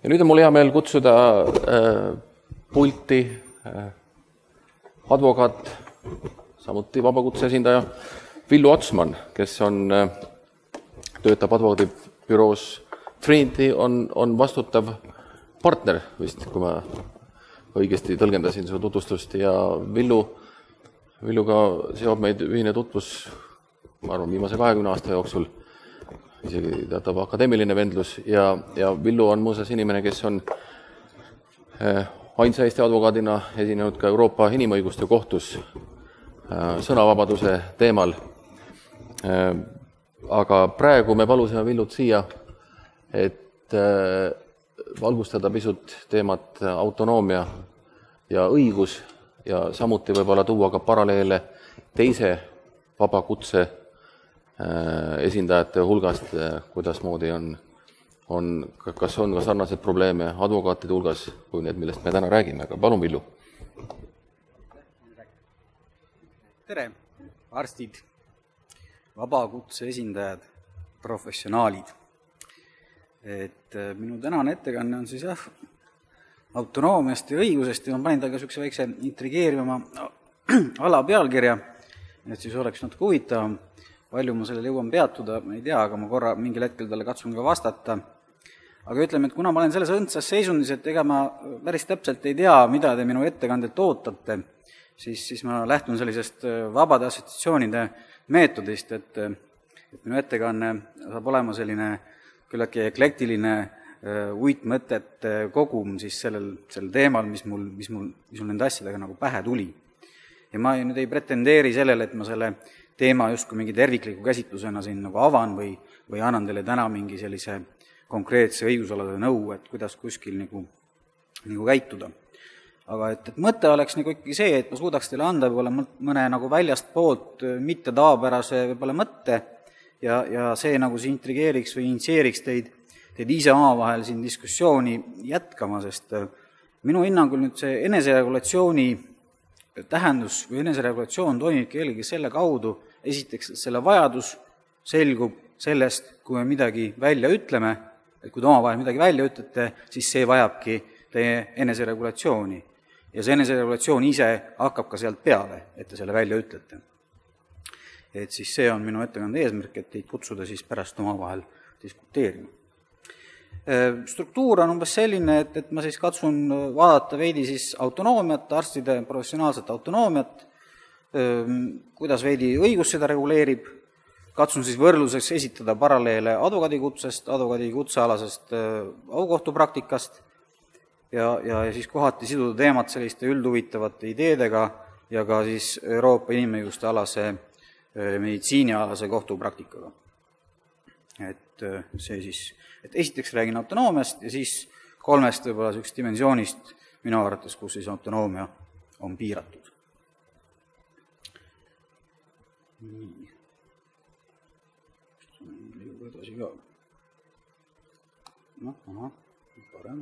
Ja nüüd on mul hea meel kutsuda pulti advokaat, samuti vabakutse esindaja Villu Otsman, kes töötab advokaadibüroos Trinity, on vastutav partner vist, kui ma õigesti tõlgendasin su tutvustust, ja Villuga seob meid ühine tutvus, ma arvan, viimase 20 aasta jooksul, isegi teatav akadeemiline vendlus, ja Villu on muuseas inimene, kes on ainsa Eesti advokaadina esinenud ka Euroopa Inimõiguste Kohtus sõnavabaduse teemal. Aga praegu me palusime Villut siia, et valgustada pisut teemat autonoomia ja õigus ja samuti võib-olla tuua ka paralleele teise vabakutse esindajate hulgast, kuidasmoodi kas on ka sarnaseid probleeme advokaatide hulgas kui need, millest me täna räägime. Aga palun, Villu. Tere, arstid, vabakutse esindajad, professionaalid. Minu tänane ettekanne on siis autonoomiast ja õigusest, ja ma panin taga niisuguse väikse intrigeerivama ala pealkirja, et siis oleks natuke huvitavam. Palju ma sellele jõuan peatuda, ma ei tea, aga ma korra mingil hetkel talle katsun ka vastata. Aga ütleme, et kuna ma olen selles õndsas seisundis, et ega ma päris täpselt ei tea, mida te minu ettekandelt ootate, siis ma lähtun sellisest vabade assotsiatsioonide meetodist, et minu ettekanne saab olema selline küllaltki eklektiline uitmõtete kogum siis sellel teemal, mis mul nende asjadega nagu pähe tuli. Ja ma nüüd ei pretendeeri sellele, et ma selle teema justkui mingi tervikliku käsitlusena siin nagu avan või annan teile täna mingi sellise konkreetse õigusalase nõu, et kuidas kuskil nagu käituda. Aga et mõte oleks nagu ikkagi see, et ma suudaks teile anda võib-olla mõne nagu väljast poolt mitte tavapärase võib-olla mõtte ja see nagu see intrigeeriks või initsieeriks teid ise omavahel siin diskussiooni jätkama, sest minu hinnangul nüüd see eneseregulatsiooni tähendus või eneseregulatsioon toimibki eelkõige selle kaudu, esiteks selle vajadus selgub sellest, kui me midagi välja ütleme, et kui te omavahel midagi välja ütlete, siis see vajabki teie eneseregulatsiooni. Ja see eneseregulatsioon ise hakkab ka sealt peale, et te selle välja ütlete. Et siis see on minu ettekande eesmärk, et teid kutsuda siis pärast omavahel diskuteerima. Struktuur on umbes selline, et ma siis katsun vaadata veidi siis autonoomiat, arstide professionaalset autonoomiat, kuidas veidi õigus seda reguleerib, katsun siis võrdluseks esitada paralleele advokaadikutsealasest aukohtupraktikast ja siis kohati siduda teemat selliste üldhuvitavate ideedega ja ka siis Euroopa inimõiguste alase meditsiinialase kohtupraktikaga. Et see siis, et esiteks räägin autonoomiast ja siis 3 võib-olla sellist dimensioonist minu arvates, kus siis autonoomia on piiratud. Nii. Liiguga edasi ka. Parem.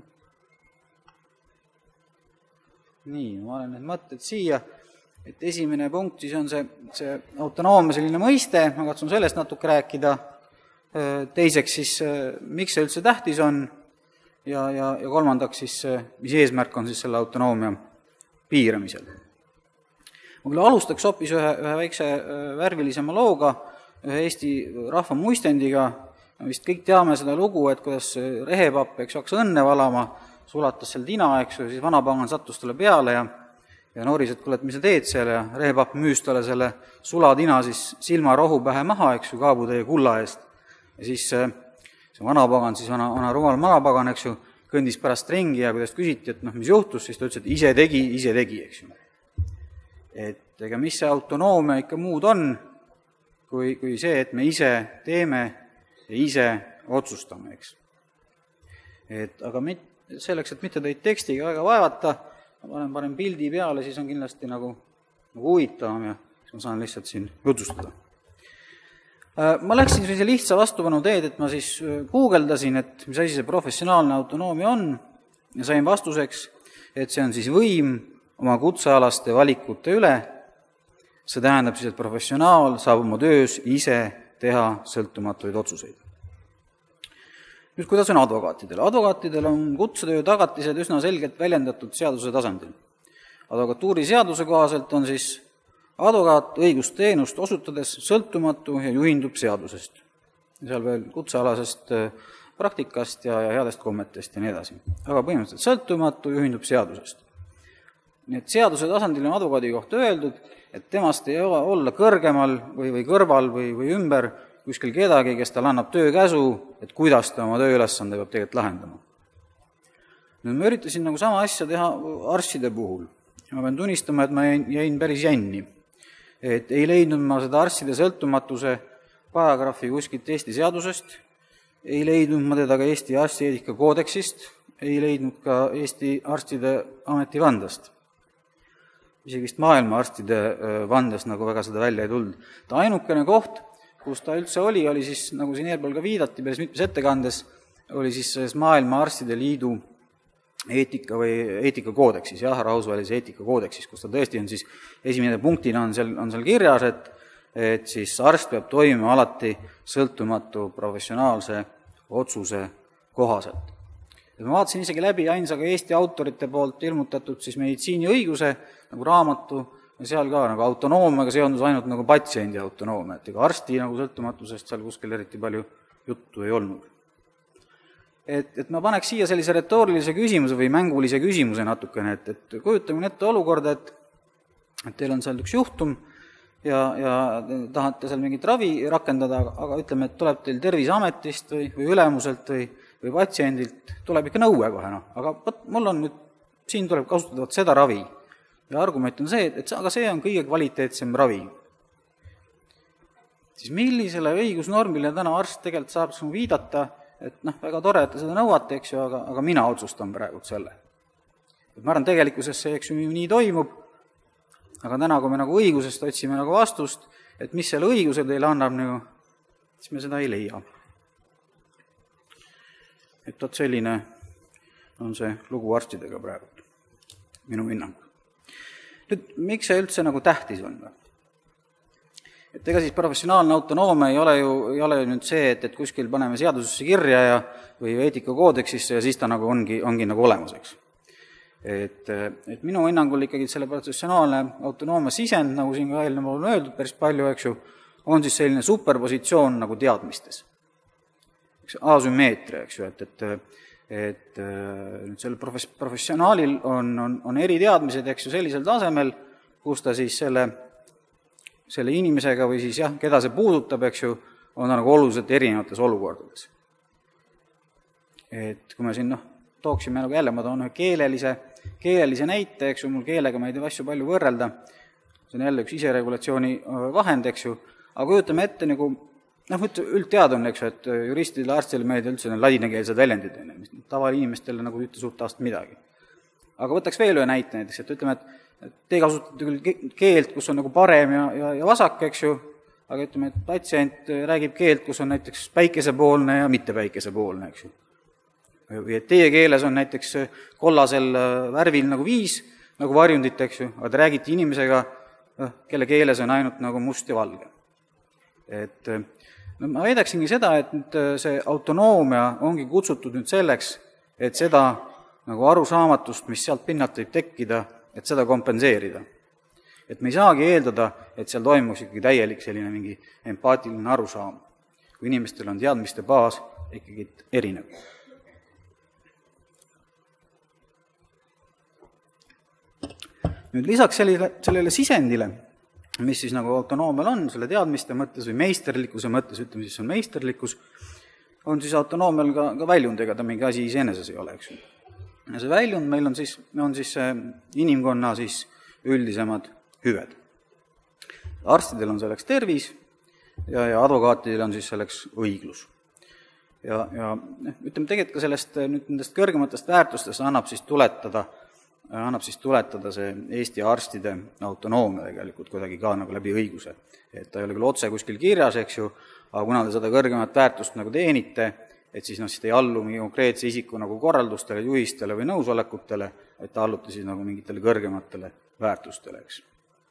Nii, ma olen need mõtted siia, et esimene punkt siis on see autonoomia selline mõiste, ma katsun sellest natuke rääkida. Teiseks siis, miks see üldse tähtis on ja kolmandaks siis, mis eesmärk on siis selle autonoomia piiramisel. Ma küll alustaks hoopis ühe väikse värvilisema looga, ühe Eesti rahva muistendiga. Me vist kõik teame seda lugu, et kuidas rehepapp hakkas õnne valama, sulatas seal tina, siis vanapangan sattus talle peale ja nooris, et kuule, et mis sa teed seal, ja rehepapp müüs talle selle sulatina siis silmarohu pähe maha, kaabutäie kulla eest. Ja siis see vanapagan, siis vana rumal vanapagan, kõndis pärast ringi ja kuidas küsiti, et mis juhtus, siis ta ütles, et ise tegi, Et ega mis see autonoomia ikka muud on, kui see, et me ise teeme ja ise otsustame, Aga selleks, et mitte teid tekstiga väga vaevata, ma panen pildi peale, siis on kindlasti nagu huvitavam ja siis ma saan lihtsalt siin jutustada. Ma läksin sellise lihtsa vastupanu teed, et ma siis guugeldasin, et mis asi see professionaalne autonoomia on ja sain vastuseks, et see on siis võim oma kutsealaste valikute üle. See tähendab siis, et professionaal saab oma töös ise teha sõltumatuid otsuseid. Nüüd, kuidas on advokaatidel? Advokaatidel on kutsetöö tagatised üsna selgelt väljendatud seaduse tasandil. Advokatuuri seaduse kohaselt on siis advokaat õigusteenust osutades sõltumatu ja juhindub seadusest. Seal veel kutsealasest praktikast ja headest kommetest ja nii edasi. Aga põhimõtteliselt sõltumatu juhindub seadusest. Nii et seaduse tasandil on advokaadi kohta öeldud, et temast ei olla kõrgemal või kõrval või ümber kuskil kedagi, kes tal annab töökäsu, et kuidas ta oma tööülesande peab tegelikult lahendama. Nüüd ma üritasin sama asja teha arstide puhul. Ma pean tunnistama, et ma jäin päris jänni. Et ei leidnud ma seda arstide sõltumatuse paragrahvi kuskilt Eesti seadusest, ei leidnud ma teda ka Eesti arstieetika koodeksist, ei leidnud ka Eesti arstide ametivandest. Isegi vist maailma arstide vandest väga seda välja ei tulnud. Ta ainukene koht, kus ta üldse oli siis, nagu siin eelpool ka viidati, päris mitmes ettekandes, oli siis maailma arstide liidu eetikakoodeksis, rahvusvahelise eetikakoodeksis, kus ta tõesti on siis, esimene punktina on seal kirjas, et siis arst peab toimima alati sõltumatu professionaalse otsuse kohaselt. Ja ma vaatasin isegi läbi ainsaga Eesti autorite poolt ilmutatud siis meditsiiniõiguse raamatu, ja seal ka autonoomiaga seondus ainult patsiendi autonoomia, et ega arsti sõltumatusest seal kuskil eriti palju juttu ei olnud. Et ma paneks siia sellise retoorilise küsimuse või mängulise küsimuse natukene, et kujutame ette olukorda, et teil on seal üks juhtum ja tahate seal mingit ravi rakendada, aga ütleme, et tuleb teil Terviseametist või ülemuselt või patsiendilt, tuleb ikka nõue kohe, aga mul on nüüd, siin tuleb kasutada seda ravi. Ja argument on see, aga see on kõige kvaliteetsem ravi. Siis millisele õigusnormile täna arst tegelikult saab viidata, et väga tore, et te seda nõuate, eks ju, aga mina otsustan praegu selle. Et ma arvan, tegelikkuses see nii toimub, aga täna, kui me õigusest otsime vastust, et mis selle õiguse teile annab, siis me seda ei leia. Et selline on see lugu arstidega praegu, minu hinnang. Nüüd, miks see üldse tähtis on? Et ega siis professionaalne autonoomia ei ole nüüd see, et kuskil paneme seadusesse kirja või eetikakoodeksisse ja siis ta ongi olemas, eks. Et minu hinnangul ikkagi selle professionaalne autonoomia sisend, nagu siin ka eelnevalt on öeldud päris palju, eks ju, on siis selline superpositsioon teadmistes. Asümmeetria, eks ju, et sellel professionaalil on eriteadmised, eks ju, sellisel tasemel, kus ta siis selle inimesega või siis keda see puudutab, eks ju, on oluliselt erinevates olukordades. Et kui me siin tooksime jälle, ma toon ühe keelelise näite, eks ju, mul keelega ma ei tea asju palju võrrelda, see on jälle üks iseregulatsiooni vahend, eks ju, aga kujutame ette üldteada on, eks ju, et juristidele, arstidele meeldib üldse ladinakeelsed väljendid, mis tavainimestele ühte suurt aastat midagi. Aga võtaks veel ühe näite näiteks, et ütleme, et te kasutate küll keelt, kus on parem ja vasak, eks ju, aga ütleme, et patsient räägib keelt, kus on näiteks päikesepoolne ja mitte päikesepoolne, eks ju. Või et teie keeles on näiteks kollasel värvil 5 varjundit, eks ju, aga te räägite inimesega, kelle keeles on ainult must ja valge. Et ma väidaksingi seda, et see autonoomia ongi kutsutud nüüd selleks, et seda arusaamatust, mis sealt pinnalt võib tekkida, et seda kompenseerida. Et me ei saagi eeldada, et seal toimuks ikkagi täielik selline mingi empaatiline arusaam, kui inimestel on teadmiste baas ikkagi erinev. Nüüd lisaks sellele sisendile, mis siis autonoomial on, selle teadmiste mõttes või meisterlikkuse mõttes, ütleme siis on meisterlikkus, on siis autonoomial ka väljund, ega ta mingi asi iseeneses ei ole, eks ju. Ja see väljund meil on siis inimkonna siis üldisemad hüved. Arstidel on selleks tervis ja advokaatidel on siis selleks õiglus. Ja ütleme tegelikult ka nendest kõrgematest väärtustest annab siis tuletada see Eesti arstide autonoomia tegelikult kuidagi ka läbi õiguse. Et ta ei ole küll otse kuskil kirjas, eks ju, aga kuna te seda kõrgemat väärtust teenite, et siis te ei allu mingi konkreetse isiku korraldustele, juhistele või nõusolekutele, et ta allute siis mingitele kõrgematele väärtustele, eks.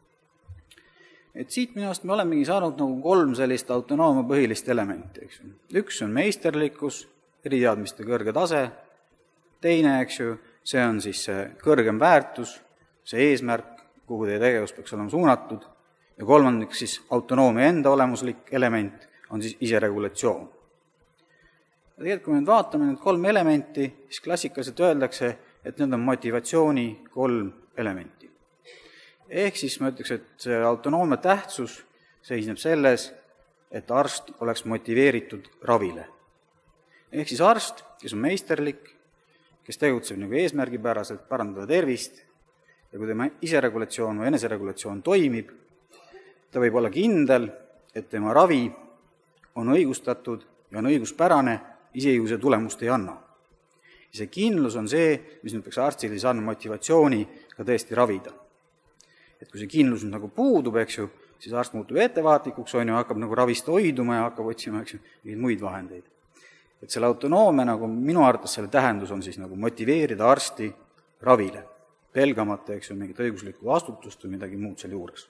Et siit minu arust me olemegi saanud 3 sellist autonoomia põhilist elementi, eks. Üks on meisterlikkus, eriteadmiste kõrge tase, teine, eks ju, see on siis see kõrgem väärtus, see eesmärk, kuhu teie tegevus peaks olema suunatud, ja kolmandaks siis autonoomia enda olemuslik element on siis iseregulatsioon. Ja tegelikult, kui me nüüd vaatame need 3 elementi, siis klassikaliselt öeldakse, et need on motivatsiooni 3 elementi. Ehk siis ma ütleks, et see autonoomia tähtsus seisneb selles, et arst oleks motiveeritud ravile. Ehk siis arst, kes on meisterlik, kes tegutseb nagu eesmärgipäraselt, parandada tervist, ja kui tema iseregulatsioon või eneseregulatsioon toimib, ta võib olla kindel, et tema ravi on õigustatud ja on õiguspärane, isegi kui see tulemust ei anna. Ja see kindlus on see, mis nüüd peaks arstile siis andma motivatsiooni ka tõesti ravida. Et kui see kindlus nüüd nagu puudub, eks ju, siis arst muutub ettevaatlikuks, on ju, hakkab nagu ravist hoiduma ja hakkab otsima, eks ju, mingeid muid vahendeid. Et selle autonoomia nagu minu arvates selle tähendus on siis nagu motiveerida arsti ravile, pelgamata, eks ju, mingit õiguslikku vastutust või midagi muud selle juures.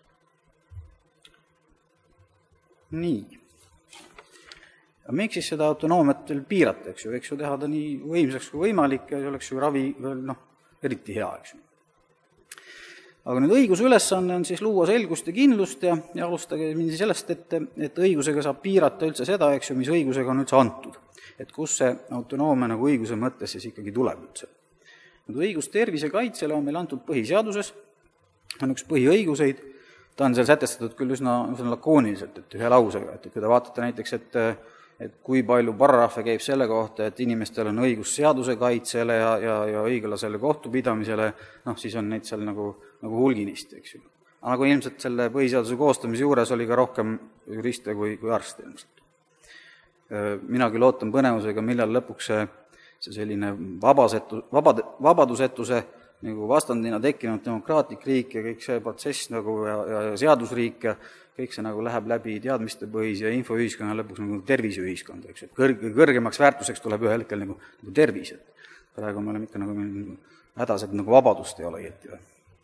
Nii. Ja miks siis seda autonoomiat veel piirata, eks ju teha ta nii võimsaks kui võimalik ja see oleks ju ravi veel, eriti hea, eks ju. Aga nüüd õiguse ülesanne on siis luua selgust ja kindlust ja alustage mind sellest, et õigusega saab piirata üldse seda, eks ju, mis õigusega on üldse antud. Et kus see autonoomia nagu õiguse mõttes siis ikkagi tuleb üldse. Nüüd õigus tervise kaitsele on meil antud põhiseaduses, on üks põhiõiguseid, ta on seal sätestatud küll üsna lakooniliselt, et ühe lausega, et kui te vaatate näiteks, et kui palju paragrahve käib selle kohta, et inimestel on õigus seaduse kaitsele ja õiglasele kohtupidamisele, siis on neid seal nagu hulginist, eks ju. Aga nagu ilmselt selle põhiseaduse koostamise juures oli ka rohkem juriste kui arste ilmselt. Mina küll ootan põnevusega, millal lõpuks see selline vabadusetuse nagu vastandina tekkinud demokraatlik riik ja kõik see protsess nagu ja seadusriik ja kõik see nagu läheb läbi teadmistepõhise ja infoühiskonna lõpuks nagu terviseühiskond, eks. Kõrgemaks väärtuseks tuleb ühel hetkel nagu tervis. Praegu me oleme ikka nagu hädas, et nagu vabadust ei ole õieti.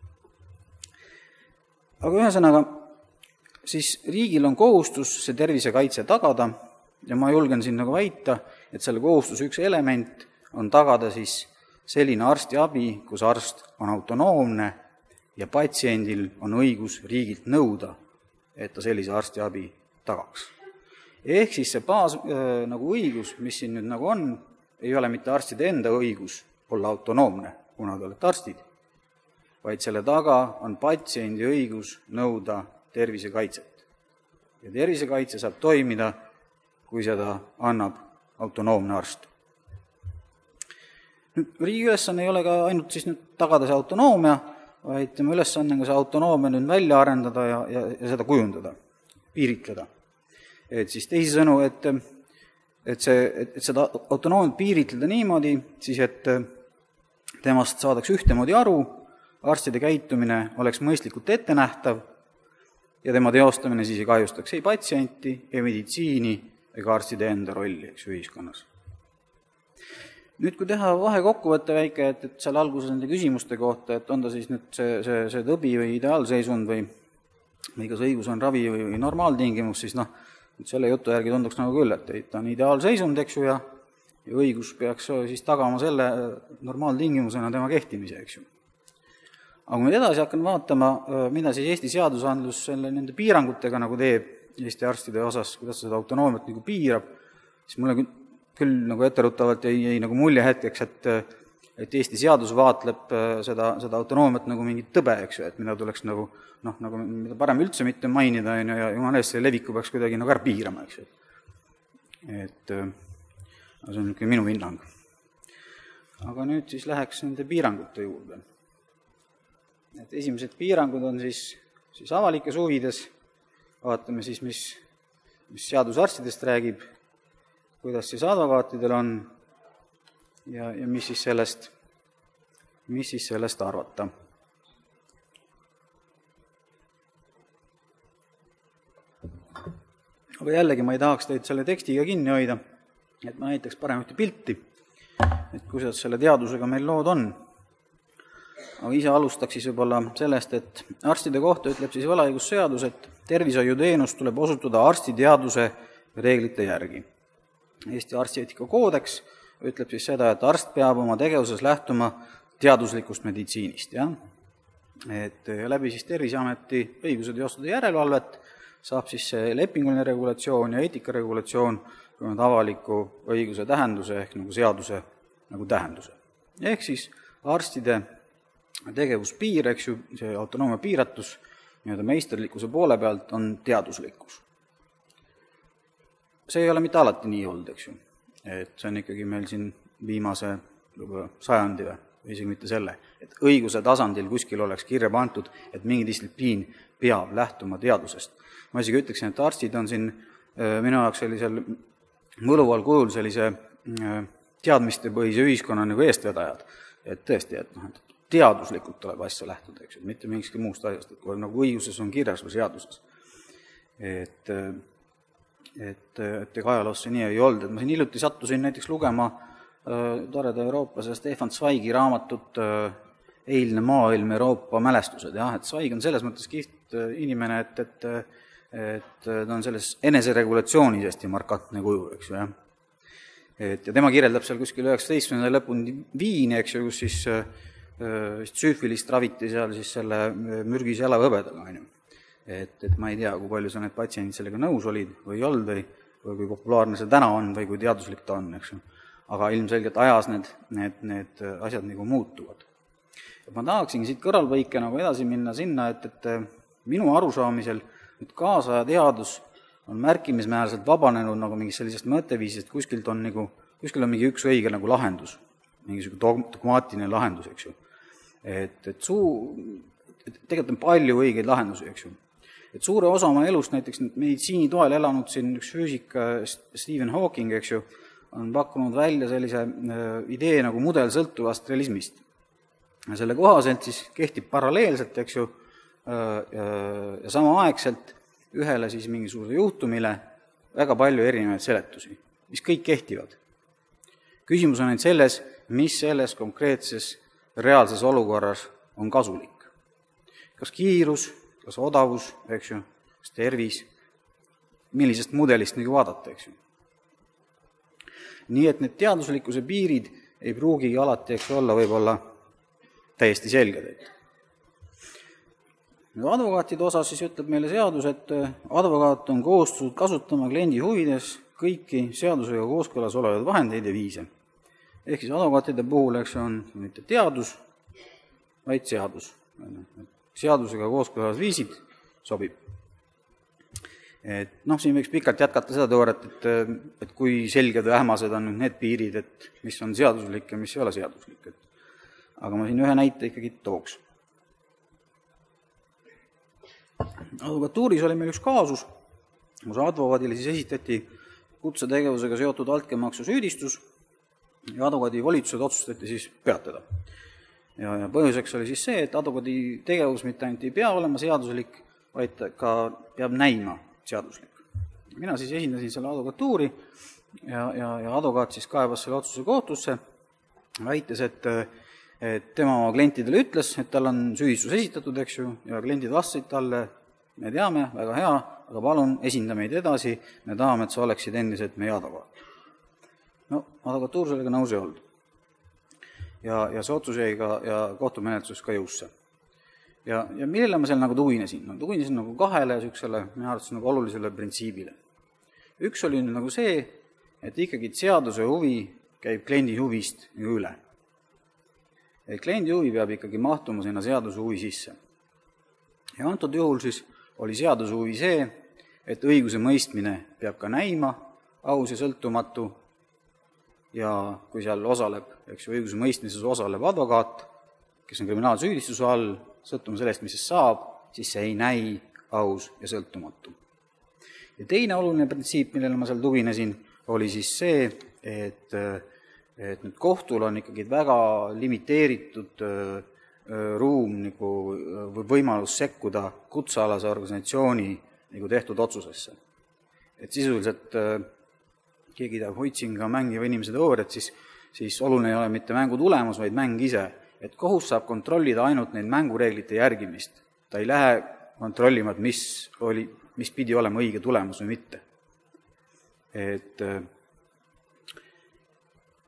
Aga ühesõnaga, siis riigil on kohustus see tervisekaitse tagada ja ma julgen siin nagu väita, et selle kohustuse üks element on tagada siis selline arstiabi, kus arst on autonoomne ja patsiendil on õigus riigilt nõuda, et ta sellise arstiabi tagaks. Ehk siis see baas nagu õigus, mis siin nüüd nagu on, ei ole mitte arstide enda õigus olla autonoomne, kuna te olete arstid, vaid selle taga on patsiendi õigus nõuda tervisekaitset. Ja tervisekaitse saab toimida, kui seda annab autonoomne arst. Nüüd, riigi ülesanne ei ole ka ainult siis nüüd tagada see autonoomia, vaid tema ülesanne on ka see autonoomia nüüd välja arendada ja seda kujundada, piiritleda. Et siis teisisõnu, et seda autonoomiat piiritleda niimoodi, siis et temast saadaks ühtemoodi aru, arstide käitumine oleks mõistlikult ettenähtav ja tema teostamine siis ei kahjustaks ei patsienti, ei meditsiini ega arstide enda rolli, eks ühiskonnas. Nüüd, kui teha vahekokkuvõtte väike, et seal alguses nende küsimuste kohta, et on ta siis nüüd see tõbi või ideaalseisund või kas õigus on ravi või normaaltingimus, siis selle jutu järgi tunduks nagu küll, et ta on ideaalseisund, eks ju, ja õigus peaks siis tagama selle normaaltingimusena tema kehtimise, eks ju. Aga kui me edasi hakkan vaatama, mida siis Eesti seadusandlus nende piirangutega nagu teeb Eesti arstide osas, kuidas seda autonoomiat nagu piirab, siis mulle küll nagu etteruttavalt jäi nagu mulje hetkeks, et Eesti seadus vaatleb seda autonoomiat nagu mingit tõbe, eks ju, et mida tuleks nagu mida parem üldse mitte mainida, ja jumala eest selle leviku peaks kuidagi nagu ära piirama, eks ju. Et see on minu hinnang. Aga nüüd siis läheks nende piirangute juurde. Et esimesed piirangud on siis avalikes huvides, vaatame siis, mis seadus arstidest räägib, kuidas siis advokaatidel on ja mis siis sellest arvata. Aga jällegi ma ei tahaks teid selle tekstiga kinni hoida, et ma näitaks parem ühte pilti, et kuidas selle teadusega meil lood on. Aga ise alustaks siis võib-olla sellest, et arstide kohta ütleb siis võlaõigusseadus, et tervishoiuteenust tuleb osutada arstiteaduse reeglite järgi. Eesti arstieetika koodeks ütleb siis seda, et arst peab oma tegevuses lähtuma teaduslikust meditsiinist, jah. Et läbi siis Terviseameti õiguse teostada järelevalvet saab siis see lepinguline regulatsioon ja eetikaregulatsioon avaliku õiguse tähenduse ehk nagu seaduse nagu tähenduse. Ehk siis arstide tegevuspiir, eks ju, see autonoomia piiratus nii-öelda meisterlikkuse poole pealt on teaduslikkus. See ei ole mitte alati nii olnud, eks ju. Et see on ikkagi meil siin viimase sajandi või isegi mitte selle, et õiguse tasandil kuskil oleks kirja pandud, et mingi distsipliin peab lähtuma teadusest. Ma isegi ütleksin, et arstid on siin minu jaoks sellisel mõluval kujul sellise teadmistepõhise ühiskonna nagu eestvedajad. Et tõesti, et teaduslikult tuleb asja lähtuda, eks, mitte mingski muust asjast, et kui nagu õiguses on kirjas või seaduses. Et ega ajaloos see nii ei olnud, et ma siin hiljuti sattusin näiteks lugema toreda eurooplase Stefan Zweigi raamatut Eilne maailm Euroopa mälestused, jah, et Zweig on selles mõttes kihvt inimene, et ta on selles eneseregulatsioonis hästi markantne kuju, eks ju, jah. Ja tema kirjeldab seal kuskil 19. lõpuni Viini, eks ju, kus siis süüfilist raviti seal siis selle mürgise jalavõbedaga, on ju. Et ma ei tea, kui palju need patsiendid sellega nõus olid või ei olnud või kui populaarne see täna on või kui teaduslik ta on, eks ju. Aga ilmselgelt ajas need asjad nagu muutuvad. Ja ma tahaksingi siit kõrvalpõike nagu edasi minna sinna, et minu arusaamisel nüüd kaasaja teadus on märkimismäärselt vabanenud nagu mingist sellisest mõtteviisist, kuskil on mingi üks õige nagu lahendus, mingisugune dogmaatiline lahendus, eks ju. Et tegelikult on palju õigeid lahendusi, eks ju. Et suure osa oma elust näiteks meditsiini toel elanud siin üks füüsik Stephen Hawking, eks ju, on pakkunud välja sellise idee nagu mudelsõltuvast realismist. Ja selle kohaselt siis kehtib paralleelselt, eks ju, ja samaaegselt ühele siis mingisuguse juhtumile väga palju erinevaid seletusi, mis kõik kehtivad. Küsimus on ainult selles, mis selles konkreetses reaalses olukorras on kasulik. Kas kiirus, kas odavus, eks ju, kas tervis, millisest mudelist nagu vaadata, eks ju. Nii et need teaduslikkuse piirid ei pruugigi alati, eks olla võib-olla täiesti selged. Advokaatide osas siis ütleb meile seadus, et advokaat on kohustatud kasutama kliendi huvides kõiki seadusega kooskõlas olevaid vahendeid ja viise. Ehk siis advokaatide puhul, eks on mitte teadus, vaid seadus. Seadusega kooskõlas viisid sobib. Et siin võiks pikalt jätkata seda teooriat, et kui selged või ähmased on need piirid, et mis on seaduslik ja mis ei ole seaduslik. Aga ma siin ühe näite ikkagi tooks. Advokatuuris oli meil üks kaasus, kus advokaadile siis esitati kutsetegevusega seotud altkäemaksu süüdistus ja advokaadi volitused otsustati siis peatada. Ja põhjuseks oli siis see, et advokaadi tegevus mitte ainult ei pea olema seaduslik, vaid ka peab näima seaduslik. Mina siis esindasin selle advokatuuri ja advokaat siis kaebas selle otsuse kohtusse, väites, et tema oma klientidele ütles, et tal on süüdistus esitatud, eks ju, ja kliendid vastasid talle, me teame, väga hea, aga palun esinda meid edasi, me tahame, et sa oleksid endiselt meie advokaat. Advokatuur sellega nõus ei olnud. Ja see otsus jäi ka ja kohtumenetluses ka jõusse. Ja millele ma seal nagu tuginesin? Tuginesin nagu kahele süksele, minu arvates nagu olulisele printsiibile. Üks oli nagu see, et ikkagi seaduse huvi käib kliendi huvist üle. Et kliendi huvi peab ikkagi mahtuma sinna seaduse huvi sisse. Ja antud juhul siis oli seaduse huvi see, et õiguse mõistmine peab ka näima aus ja sõltumatu ja kui seal osaleb, eks ju, õiguse mõistmises osaleb advokaat, kes on kriminaalsüüdistuse all, sõltuma sellest, mis saab, siis see ei näi aus ja sõltumatu. Ja teine oluline printsiip, millele ma seal tuginesin, oli siis see, et nüüd kohtul on ikkagi väga limiteeritud ruum või võimalus sekkuda kutsealase organisatsiooni tehtud otsusesse. Et sisuliselt keegi tahab Huitzinga mängiva inimese teooriat, siis oluline ei ole mitte mängu tulemus, vaid mäng ise. Et kohus saab kontrollida ainult neid mängureeglite järgimist. Ta ei lähe kontrollima, et mis pidi olema õige tulemus või mitte.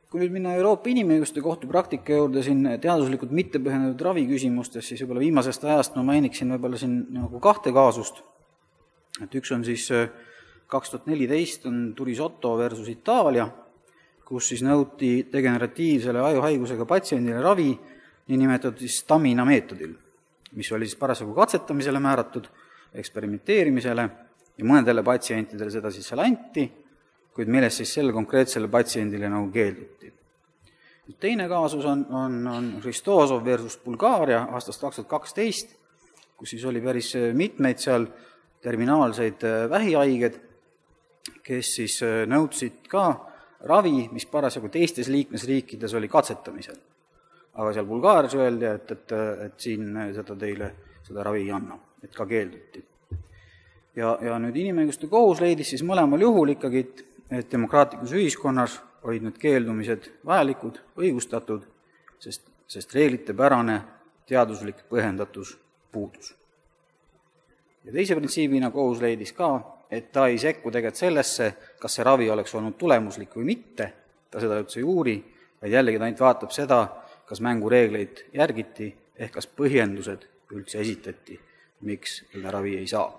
Kui nüüd minna Euroopa Inimõiguste Kohtu praktika juurde siin teaduslikult mittepõhendatud ravi küsimustes, siis võib-olla viimasest ajast ma mainiksin võib-olla siin nagu 2 kaasust. Et üks on siis 2014 on Turisotto versus Itaalia, kus siis nõuti degeneratiivsele ajuhaigusega patsiendile ravi niinimetatud siis Stamina meetodil, mis oli siis parasjagu katsetamisele määratud, eksperimenteerimisele ja mõnedele patsientidele seda siis seal anti, kuid millest siis selle konkreetsele patsiendile nagu keelduti. Teine kaasus on Hristosov versus Bulgaaria aastast 2012, kus siis oli päris mitmeid seal terminaalseid vähihaiged, kes siis nõudsid ka ravi, mis parasjagu teistes liikmesriikides oli katsetamisel. Aga seal Bulgaarias öeldi, et siin seda ravi ei anna, et ka keelduti. Ja nüüd inimõiguste kohus leidis siis mõlemal juhul ikkagi, et demokraatlikus ühiskonnas olid need keeldumised vajalikud, õigustatud, sest reeglitepärane teaduslik põhjendatus puudus. Ja teise printsiibina kohus leidis ka, et ta ei sekku tegelikult sellesse, kas see ravi oleks olnud tulemuslik või mitte, ta seda üldse ei uuri, vaid jällegi ta ainult vaatab seda, kas mängureegleid järgiti, ehk kas põhjendused üldse esitati, miks selle ravi ei saa.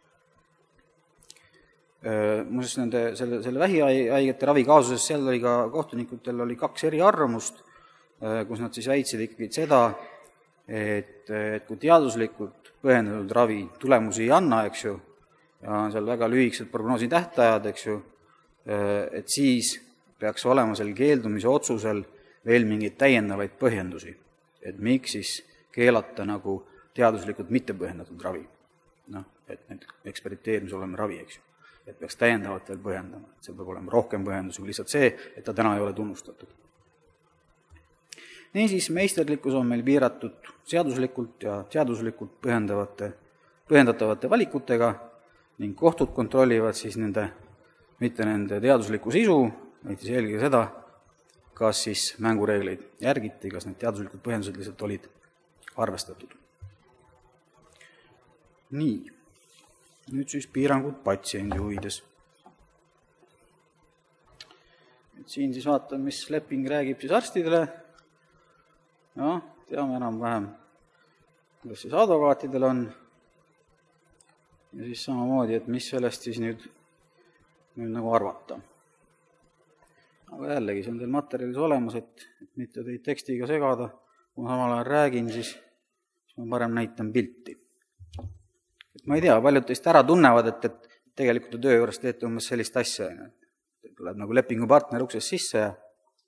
Muuseas, selle vähihaigete ravi kaasuses seal oli ka kohtunikutel oli 2 eri arvamust, kus nad siis väitsid ikkagi seda, et kui teaduslikult põhjendatud ravi tulemusi ei anna, eks ju, ja on seal väga lühikesed prognoosi tähtajad, eks ju, et siis peaks olema seal keeldumise otsusel veel mingeid täiendavaid põhjendusi, et miks siis keelata nagu teaduslikult mittepõhendatud ravi. Et need eksperimenteerimisel oleme ravi, eks ju. Et peaks täiendavalt veel põhjendama, et see peab olema rohkem põhjendusi kui lihtsalt see, et ta täna ei ole tunnustatud. Niisiis, meisterlikkus on meil piiratud seaduslikult ja teaduslikult põhjendatavate valikutega ning kohtud kontrollivad siis mitte nende teaduslikku sisu, vaid siis eelkõige seda, kas siis mängureegleid järgiti, kas need teaduslikud põhjendused lihtsalt olid arvestatud. Nii. Nüüd siis piirangud patsiendi huvides. Siin siis vaatan, mis leping räägib siis arstidele. Teame enam-vähem, kuidas siis advokaatidel on. Ja siis samamoodi, et mis sellest siis nüüd nagu arvata. Aga jällegi, see on teil materjalis olemas, et mitte teid tekstiga segada. Kui ma samal ajal räägin, siis ma parem näitan pilti. Ma ei tea, paljud teist ära tunnevad, et tegelikult töö juures teete umbes sellist asja. Tuleb nagu lepingupartner uksest sisse ja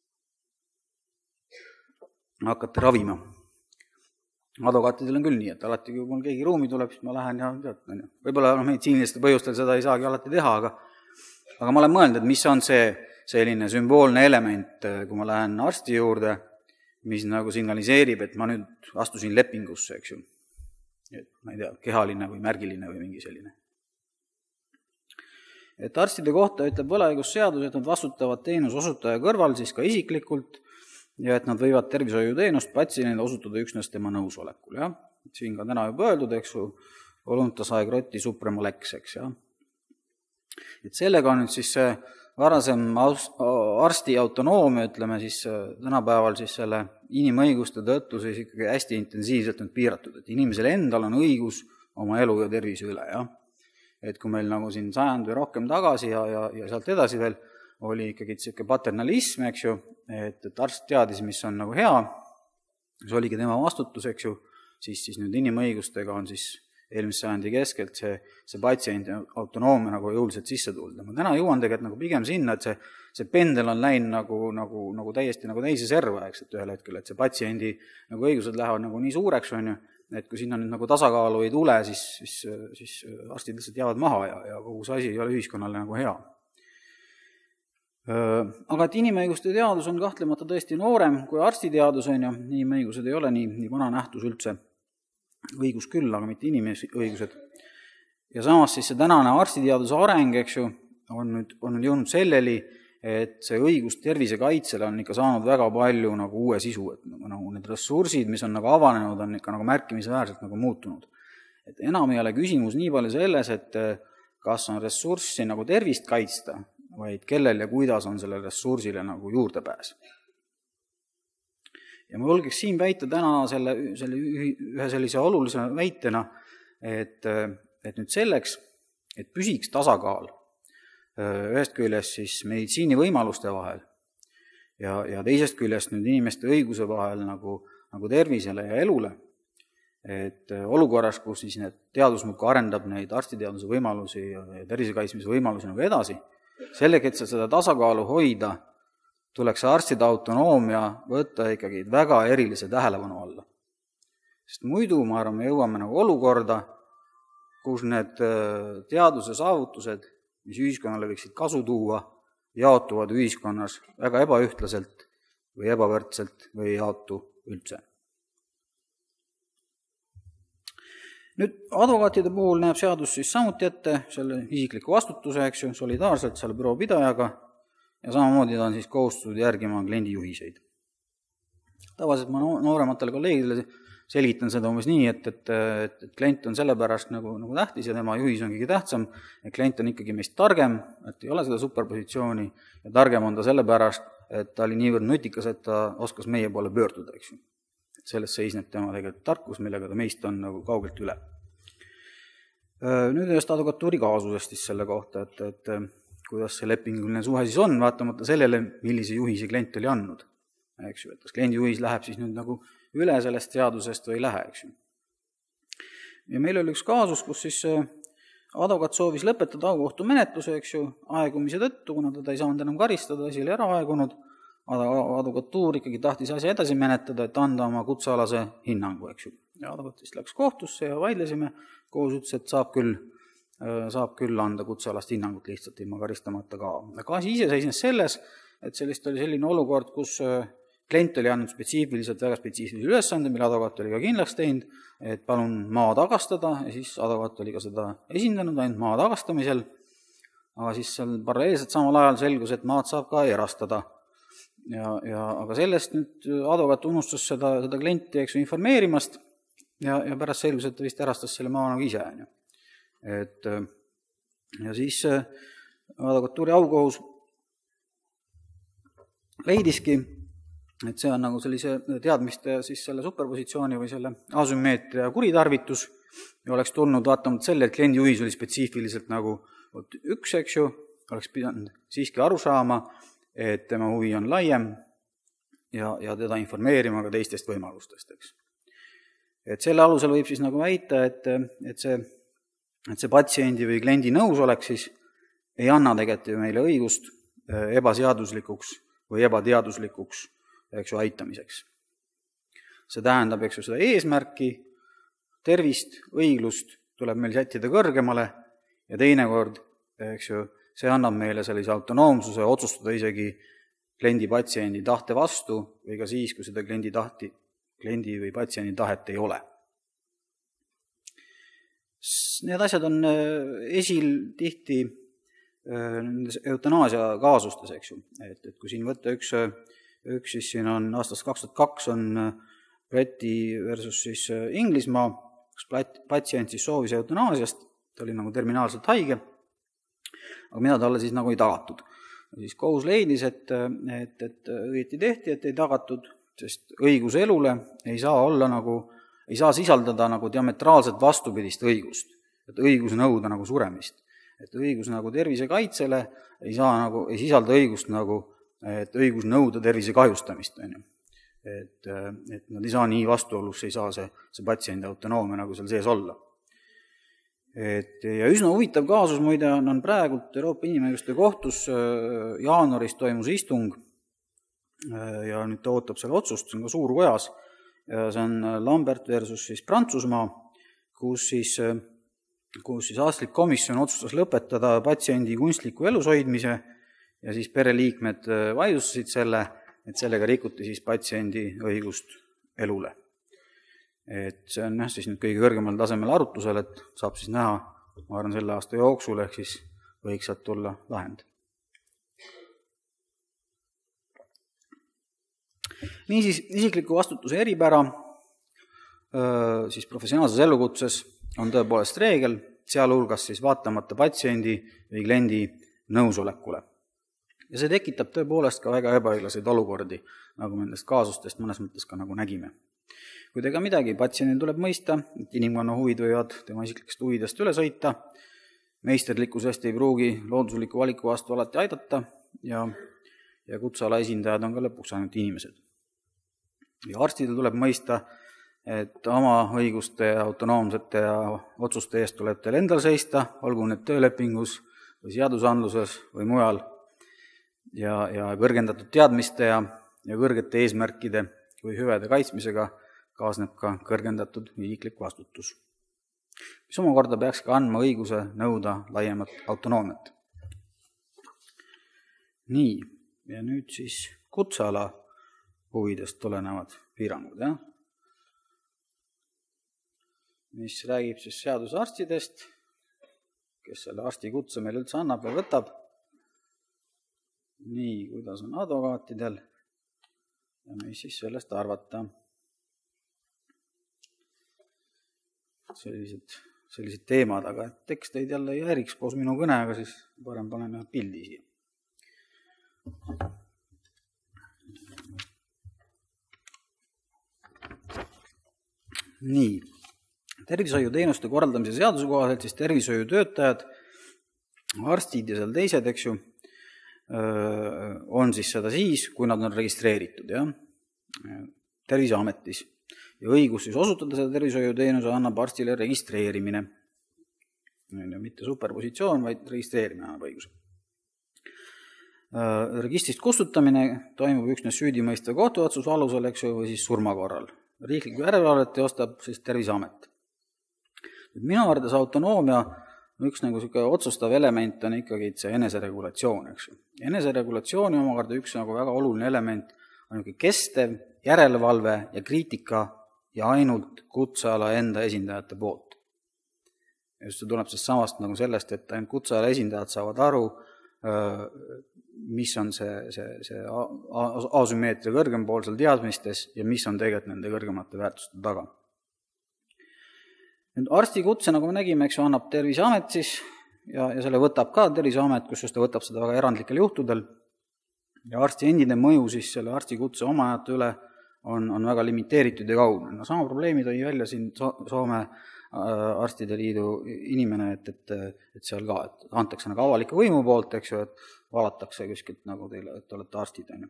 hakkate ravima. Advokaatidel on küll nii, et alati, kui mul keegi ruumi tuleb, siis ma lähen ja võib-olla meditsiinilistel põhjustel seda ei saagi alati teha, aga ma olen mõelnud, et mis on see selline sümboolne element, kui ma lähen arsti juurde, mis nagu signaliseerib, et ma nüüd astusin lepingusse, eks ju. Et, ma ei tea, kehaline või märgiline või mingi selline. Et arstide kohta ütleb võlaõigusseadus, et nad vastutavad teenuse osutaja kõrval siis ka isiklikult ja et nad võivad tervishoiuteenust patsiendile osutada üksnes tema nõusolekul. Ja? Siin ka täna juba öeldud, eks ju, voluntas aegrotti suprema lex, eks. Ja? Et sellega on nüüd siis see varasem arsti autonoomia, ütleme siis tänapäeval siis selle inimõiguste tõttu siis ikkagi hästi intensiivselt nüüd piiratud, et inimesel endal on õigus oma elu ja tervise üle. Ja? Et kui meil nagu siin 100 või rohkem tagasi ja sealt edasi veel oli ikkagi selline paternalism, eks ju, et arst teadis, mis on nagu hea, see oligi tema vastutus, eks ju, siis nüüd inimõigustega on siis eelmise sajandi keskelt see patsiendi autonoomia nagu jõuliselt sisse tulda. Ma täna jõuan tegelikult nagu pigem sinna, et see pendel on läinud nagu täiesti nagu teise serva, eks, et ühel hetkel, et see patsiendi nagu õigused lähevad nagu nii suureks, on ju, et kui sinna nüüd nagu tasakaalu ei tule, siis arstid lihtsalt jäävad maha ja kogu see asi ei ole ühiskonnale nagu hea. Aga et inimõiguste teadus on kahtlemata tõesti noorem kui arstiteadus, on ju, inimõigused ei ole nii vana nähtus üldse. Õigus küll, aga mitte inimõigused. Ja samas siis see tänane arstiteaduse areng, eks ju, on nüüd jõudnud selleli, et see õigus tervisekaitsele on ikka saanud väga palju nagu uue sisu, et nagu need ressursid, mis on nagu avanenud, on ikka nagu märkimisväärselt nagu muutunud. Et enam ei ole küsimus nii palju selles, et kas on ressurssi nagu tervist kaitsta, vaid kellel ja kuidas on selle ressursile nagu juurdepääs. Ja ma julgeks siin väita täna ühe sellise olulise väitena, et nüüd selleks, et püsiks tasakaal ühest küljest siis meditsiini võimaluste vahel ja teisest küljest nüüd inimeste õiguse vahel nagu tervisele ja elule, et olukorras, kus siis need teadus muudkui arendab neid arstiteaduse võimalusi ja tervisekaitsmise võimalusi nagu edasi, selleks, et seda tasakaalu hoida, tuleks arstide autonoomia võtta ikkagi väga erilise tähelepanu alla. Sest muidu, ma arvan, me jõuame nagu olukorda, kus need teaduse saavutused, mis ühiskonnale võiksid kasu tuua, jaotuvad ühiskonnas väga ebaühtlaselt või ebavõrdselt või ei jaotu üldse. Nüüd advokaatide puhul näeb seadus siis samuti ette selle isikliku vastutuse, eks ju, solidaarselt selle büroo pidajaga ja samamoodi ta on siis kohustatud järgima kliendi juhiseid. Tavaliselt ma noorematele kolleegidele selgitan seda umbes nii, et klient on sellepärast nagu tähtis ja tema juhis on kõige tähtsam, et klient on ikkagi meist targem, et ei ole seda superpositsiooni ja targem on ta sellepärast, et ta oli niivõrd nutikas, et ta oskas meie poole pöörduda, eks ju. Selles seisneb tema tegelikult tarkus, millega ta meist on nagu kaugelt üle. Nüüd ühest advokatuuri kaasusest siis selle kohta, et kuidas see lepinguline suhe siis on, vaatamata sellele, millise juhise klient oli andnud. Eks ju, et kas kliendi juhis läheb siis nüüd nagu üle sellest seadusest või ei lähe, eks ju. Ja meil oli üks kaasus, kus siis advokaat soovis lõpetada aukohtu menetluse, eks ju, aegumise tõttu, kuna teda ei saanud enam karistada, asi oli ära aegunud. Advokatuur ikkagi tahtis asja edasi menetleda, et anda oma kutsealase hinnangu, eks ju. Ja advokaatist läks kohtusse ja vaidlesime, kohus ütles, et saab küll anda kutsealast hinnangut lihtsalt ilma karistamata ka. Aga asi ise seisnes selles, et sellist oli selline olukord, kus klient oli andnud väga spetsiifilise ülesande, mille advokaat oli ka kindlaks teinud, et palun maa tagastada ja siis advokaat oli ka seda esindanud ainult maa tagastamisel, aga siis seal paralleelselt samal ajal selgus, et maad saab ka erastada. Aga sellest nüüd advokaat unustas seda klienti informeerimast ja pärast selgus, et ta vist erastas selle maa nagu ise. Ja siis advokatuuri aukohus leidiski, et see on nagu sellise teadmiste siis selle superpositsiooni või selle asümmeetria kuritarvitus ja oleks tulnud vaatamata selle, et kliendi juhis oli spetsiifiliselt nagu üks, eks ju, oleks pidanud siiski aru saama, et tema huvi on laiem ja teda informeerima ka teistest võimalustest, eks. Et selle alusel võib siis nagu väita, et see patsiendi või kliendi nõusolek siis ei anna tegelikult ju meile õigust ebaseaduslikuks või ebateaduslikuks, eks ju, aitamiseks. See tähendab, eks ju, seda eesmärki, tervist, õiglust tuleb meil sättida kõrgemale ja teinekord, eks ju, see annab meile sellise autonoomsuse otsustada isegi kliendi patsiendi tahte vastu või ka siis, kui seda kliendi või patsiendi tahet ei ole. Need asjad on esil tihti nendes eutanaasia kaasustes, eks ju. Et kui siin võtta üks siis siin on aastast 2002 on Breti versus siis Inglismaa, kus patsient siis soovis eutanaasiast, ta oli nagu terminaalselt haige, aga mida talle siis nagu ei tagatud. Ja siis kohus leidis, et õieti tehti, et ei tagatud, sest õigus elule ei saa sisaldada nagu diametraalselt vastupidist õigust, et õigus nõuda nagu suremist. Et õigus nagu tervisekaitsele ei sisalda õigust nagu, et õigus nõuda tervise kahjustamist. Et nad ei saa nii vastuolus, ei saa see patsiendi autonoomia nagu seal sees olla. Ja üsna huvitav kaasus muide on praegult Euroopa Inimõiguste Kohtus jaanuaris toimus istung ja nüüd ta ootab selle otsust, see on ka suurkojas ja see on Lambert versus siis Prantsusmaa, kus siis arstlik komisjon otsustas lõpetada patsiendi kunstliku elushoidmise ja siis pereliikmed vaidlustasid selle, et sellega rikuti siis patsiendi õigust elule. Et see on siis nüüd kõige kõrgemal tasemel arutusel, et saab siis näha, ma arvan, selle aasta jooksul, ehk siis võiks sealt tulla lahend. Niisiis, isikliku vastutuse eripära siis professionaalses elukutses on tõepoolest reegel, sealhulgas siis vaatamata patsiendi või kliendi nõusolekule. Ja see tekitab tõepoolest ka väga ebaõiglaseid olukordi, nagu me nendest kaasustest mõnes mõttes ka nagu nägime. Kuid ega midagi, patsiendil tuleb mõista, et inimkonna huvid võivad tema isiklikest huvidest üle sõita, meisterlikkusest ei pruugi loodusliku valiku vastu alati aidata ja kutseala esindajad on ka lõpuks ainult inimesed. Ja arstidel tuleb mõista, et oma õiguste ja autonoomsete ja otsuste eest tuleb teil endal seista, olgu need töölepingus või seadusandluses või mujal, ja kõrgendatud teadmiste ja kõrgete eesmärkide või hüvede kaitsmisega kaasneb ka kõrgendatud isiklik vastutus, mis omakorda peaks ka andma õiguse nõuda laiemat autonoomiat. Nii, ja nüüd siis kutseala huvidest tulenevad piirangud, jah? Mis räägib siis seadusarstidest, kes selle arstikutse meil üldse annab ja võtab. Nii, kuidas on advokaatidel ja mis siis sellest arvata. Sellised teemad, aga tekst teid jälle ei häiriks koos minu kõnega, siis parem paneme pildi siia. Nii, tervishoiuteenuste korraldamise seaduse kohaselt siis tervishoiutöötajad, arstid ja seal teised, eks ju, on siis seda siis, kui nad on registreeritud, jah, Terviseametis. Ja õigus siis osutada seda tervishoiuteenuse annab arstile registreerimine. Mitte superpositsioon, vaid registreerimine annab õiguse. Registrist kustutamine toimub üksnes süüdimõistva kohtuotsuse alusel, eks ju, või siis surma korral. Riikliku järelevalvet teostab siis Terviseamet. Minu arvates autonoomia üks nagu otsustav element on ikkagi see eneseregulatsioon, eks ju. Eneseregulatsiooni omakorda üks nagu väga oluline element on kestev järelevalve ja kriitika ja ainult kutseala enda esindajate poolt. Just see tuleb samast nagu sellest, et ainult kutseala esindajad saavad aru, mis on see asümmeetria kõrgempoolsel teadmistes ja mis on tegelikult nende kõrgemate väärtuste taga. Nüüd arstikutse, nagu me nägime, eks ju, annab Terviseamet siis ja selle võtab ka Terviseamet, kus just ta võtab seda väga erandlikel juhtudel. Ja arsti endine mõju siis selle arstikutse omajate üle on väga limiteeritud ja kaudne. No sama probleemi tõi välja siin Soome arstide liidu inimene, et seal ka, et antakse nagu avaliku võimu poolt, eks ju, et valatakse kuskilt nagu teile, et olete arstid, on ju.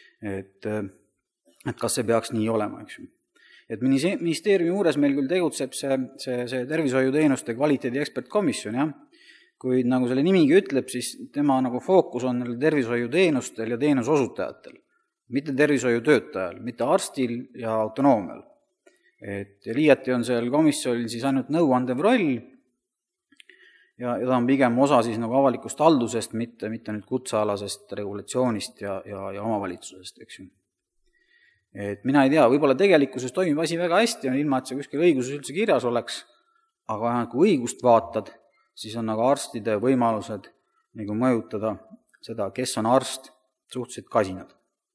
Et kas see peaks nii olema, eks ju. Et ministeeriumi juures meil küll tegutseb see tervishoiuteenuste kvaliteedi ekspertkomisjon, jah, kuid nagu selle nimigi ütleb, siis tema nagu fookus on tervishoiuteenustel ja teenusosutajatel, mitte tervishoiutöötajal, mitte arstil ja autonoomial. Et liiati on seal komisjonil siis ainult nõuandev roll ja ta on pigem osa siis nagu avalikust haldusest, mitte nüüd kutsealasest regulatsioonist ja omavalitsusest, eks ju. Et mina ei tea, võib-olla tegelikkuses toimib asi väga hästi, ilma et see kuskil õiguses üldse kirjas oleks, aga kui õigust vaatad, siis on nagu arstide võimalused nagu mõjutada seda, kes on arst, suhteliselt kasinad.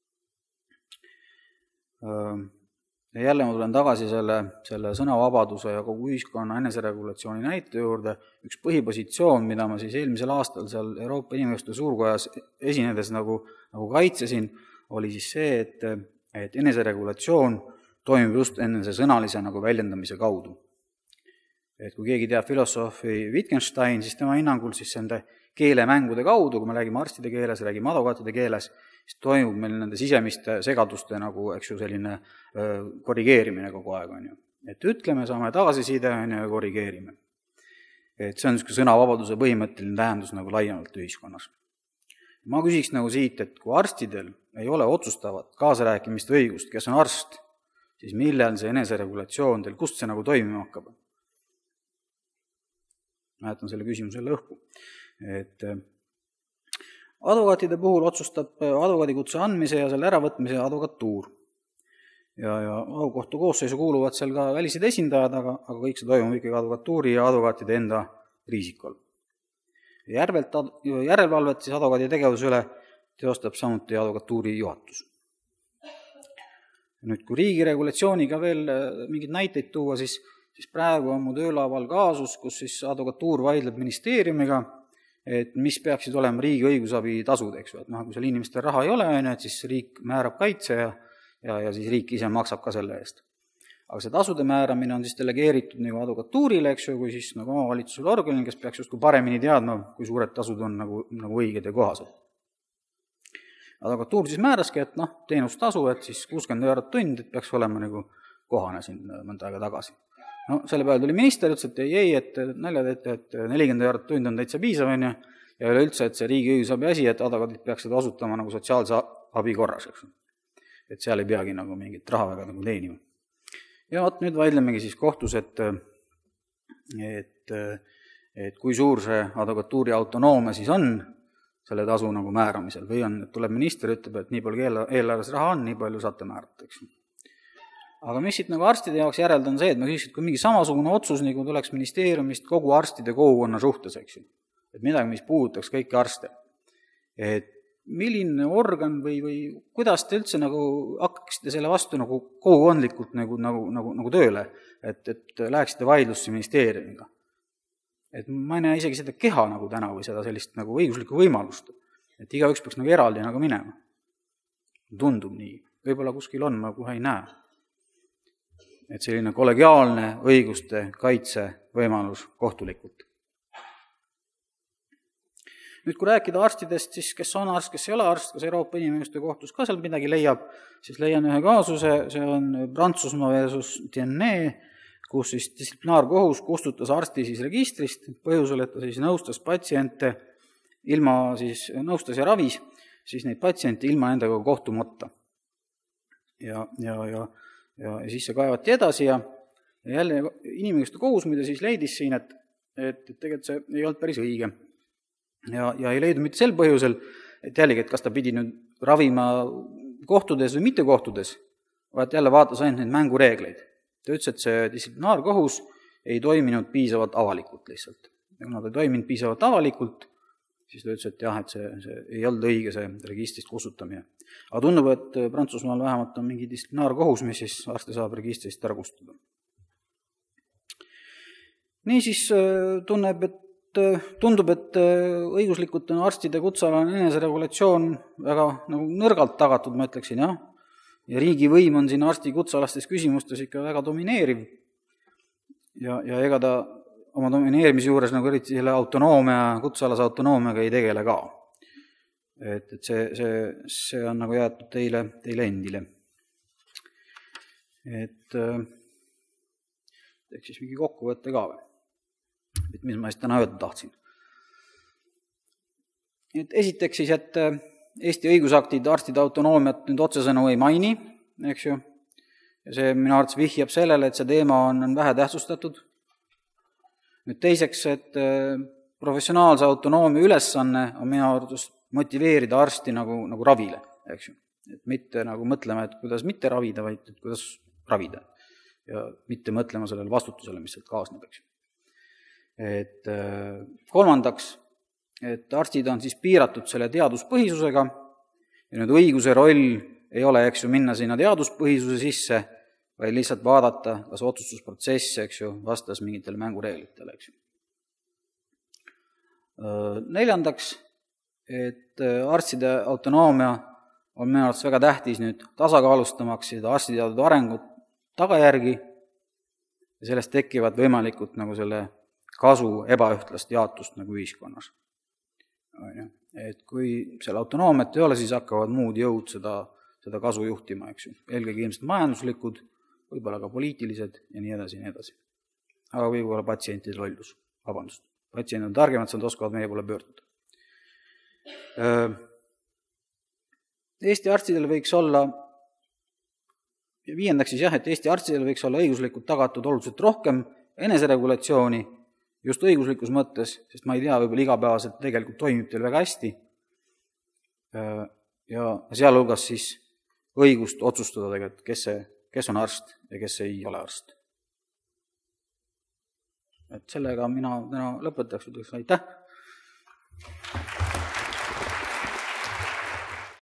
Ja jälle ma tulen tagasi selle sõnavabaduse ja kogu ühiskonna eneseregulatsiooni näite juurde. Üks põhipositsioon, mida ma siis eelmisel aastal seal Euroopa Inimõiguste Suurkojas esinedes nagu kaitsesin, oli siis see, et eneseregulatsioon toimib just enne see sõnalise nagu väljendamise kaudu. Et kui keegi teab filosoofi Wittgenstein, siis tema hinnangul siis nende keelemängude kaudu, kui me räägime arstide keeles, räägime advokaatide keeles, siis toimub meil nende sisemiste segaduste nagu, eks ju, selline korrigeerimine kogu aeg, on ju. Et ütleme, saame tagasiside, on ju, ja korrigeerime. Et see on sõnavabaduse põhimõtteline tähendus nagu laiemalt ühiskonnas. Ma küsiks nagu siit, et kui arstidel ei ole otsustavat kaasarääkimist õigust, kes on arst, siis millal see eneseregulatsioon teil, kust see nagu toimima hakkab? Ma jätan selle küsimusele õhku. Et advokaatide puhul otsustab advokaadikutse andmise ja selle äravõtmise advokatuur. Ja kohtu koosseisu kuuluvad seal ka välised esindajad, aga kõik see toimub ikkagi advokatuuri ja advokaatide enda riisikol. Järelevalvet siis advokaadi tegevuse üle teostab samuti advokatuuri juhatus. Nüüd, kui riigi regulatsiooniga veel mingid näiteid tuua, siis praegu on mu töölaual kaasus, kus siis advokatuur vaidleb ministeeriumiga et mis peaksid olema riigi õigusabi tasud, eks ju, et kui seal inimestel raha ei ole, et siis riik määrab kaitse ja siis riik ise maksab ka selle eest. Aga see tasude määramine on siis delegeeritud nagu advokatuurile, eks ju, kui siis nagu omavalitsusele organil, kes peaks justkui paremini teadma, kui suured tasud on nagu õiged ja kohased. Advokatuur siis määraski, et teenustasu, et siis 60 eurot tund, et peaks olema nagu kohane siin mõnda aega tagasi. Selle peale tuli minister, ütles, et ei, et naljad, et 40 eurot tund on täitsa piisav, ja üleüldse, et see riigi õigusabi asi, et advokaadid peaks seda osutama nagu sotsiaalse abi korras, eks. Et seal ei peagi nagu mingit raha väga nagu teenima. Ja nüüd vaidlemegi siis kohtus, et kui suur see advokatuuri autonoomia siis on selle tasu nagu määramisel või on, et tuleb minister, ütleb, et nii palju eelarves raha on, nii palju saate määrata, eks. Aga mis siit nagu arstide jaoks järeldan see, et ma küsiks, et kui mingi samasugune otsus nagu tuleks ministeeriumist kogu arstide kogukonna suhtes, eks ju, et midagi, mis puudutaks kõiki arste, et milline organ või kuidas te üldse nagu hakkaksite selle vastu nagu kogukondlikult nagu tööle, et läheksite vaidlusse ministeeriumiga. Et ma ei näe isegi seda keha nagu täna või seda sellist nagu õiguslikku võimalust, et igaüks peaks nagu eraldi nagu minema. Tundub nii. Võib-olla kuskil on, ma kohe ei näe. Et selline kollegiaalne õiguste kaitse võimalus kohtulikult. Nüüd, kui rääkida arstidest, siis kes on arst, kes ei ole arst, kas Euroopa Inimõiguste Kohtus ka seal midagi leiab, siis leian ühe kaasuse, see on Prantsusmaa versus Tienne, kus siis distsiplinaarkohus kustutas arsti siis registrist, põhjusel, et ta siis nõustas patsiente nõustas ja ravis siis neid patsiente ilma endaga kohtumata. Ja siis see kaevati edasi ja jälle inimõiguste kohus, mida siis leidis siin, et tegelikult see ei olnud päris õige. Ja ei leidu mitte sel põhjusel, et jällegi, et kas ta pidi nüüd ravima kohtudes või mitte kohtudes, vaid jälle vaatas ainult neid mängureegleid. Ta ütles, et see distsiplinaarkohus ei toiminud piisavalt avalikult lihtsalt. Ja kuna ta ei toiminud piisavalt avalikult, siis ta ütles, et jah, et see ei olnud õige see registrist kustutamine. Aga tundub, et Prantsusmaal vähemalt on mingi distsiplinaarkohus, mis siis arste saab registrist ära kustutada. Nii siis tundub, et õiguslikult on arstide kutsealane eneseregulatsioon väga nagu nõrgalt tagatud, ma ütleksin, jah. Ja riigi võim on siin arsti kutsealastes küsimustes ikka väga domineeriv. Ja ega ta oma domineerimise juures nagu eriti selle kutsealase autonoomiaga ei tegele ka. Et see on nagu jäetud teile endile. Et teeks siis mingi kokkuvõtte ka või? Mis ma siis täna öelda tahtsin. Et esiteks siis, et Eesti õigusaktid arstide autonoomiat nüüd otsesõnu ei maini, eks ju. Ja see minu arvates vihjab sellele, et see teema on vähe tähtsustatud. Nüüd teiseks, et professionaalse autonoomia ülesanne on minu arvates motiveerida arsti nagu ravile, eks ju. Et mitte nagu mõtlema, et kuidas mitte ravida, vaid et kuidas ravida. Ja mitte mõtlema sellele vastutusele, mis sealt kaasneb, eks ju. Et kolmandaks, et arstid on siis piiratud selle teaduspõhisusega ja nüüd õiguse roll ei ole, eks ju, minna sinna teaduspõhisuse sisse, vaid lihtsalt vaadata, kas otsustusprotsess, eks ju, vastas mingitele mängureeglitele, eks ju. Neljandaks, et arstide autonoomia on minu arvates väga tähtis nüüd tasakaalustamaks seda arstiteaduse arengut tagajärgi ja sellest tekivad võimalikult nagu selle kasu ebaühtlast jaotust nagu ühiskonnas. Et kui selle autonoomiat ei ole, siis hakkavad muud jõud seda kasu juhtima, eks ju. Eelkõige ilmselt majanduslikud, võib-olla ka poliitilised ja nii edasi ja nii edasi. Aga võib-olla patsientide lollus. Vabandust. Patsiendid on targemad, nad oskavad meie poole pöörduda. Eesti arstidel võiks olla, viiendaks siis jah, et Eesti arstidel võiks olla õiguslikult tagatud oluliselt rohkem eneseregulatsiooni, just õiguslikus mõttes, sest ma ei tea, võib-olla igapäevaselt tegelikult toimib teil väga hästi ja sealhulgas siis õigust otsustada tegelikult, kes on arst ja kes ei ole arst. Et sellega mina lõpetaks, ütleks aitäh!